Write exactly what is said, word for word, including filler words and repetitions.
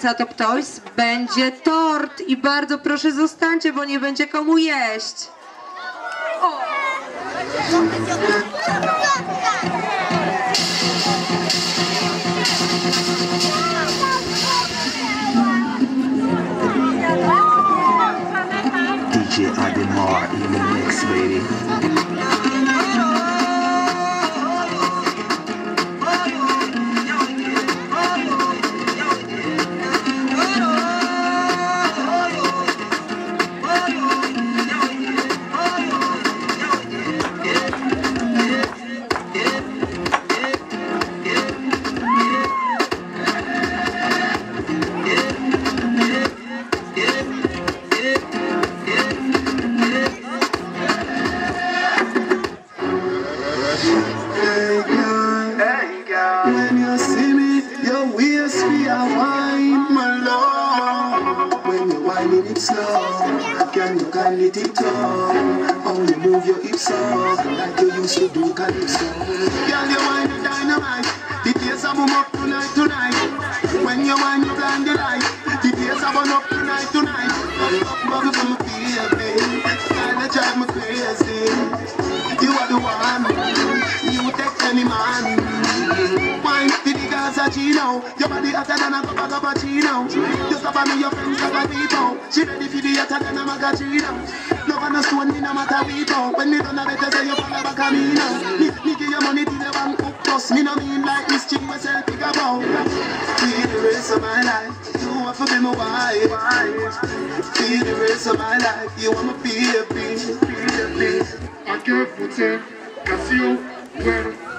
tańca Top Toys będzie tort i bardzo proszę zostańcie, bo nie będzie komu jeść. O. D J Ademar in the mix, baby. When you see me, your waist be a wine, my love. When you whining it slow, can you kindly tip-top? How you move your hips up, like you used to do calypso. Girl, you whine the dynamite, the taste of boom up tonight, tonight. When you whine, you blind the light, the taste of burn up tonight, tonight. Up, bubble from my baby, style that drive me crazy. You are the one, you take any man. Wine to the Gaza Chino, your body hotter than a Copa Cappuccino. You stop on me, your friends have a people. She ready for the hotter than a Magachino. No one a stone, me no matter people. When me done a better say you follow back a me now. Me, me give your money to the bank up plus. Me no mean like this chick we sell pick about. Feel the rest of my life, you want to be my wife. Feel the rest of my life, you want me baby. I can't put it, cause you were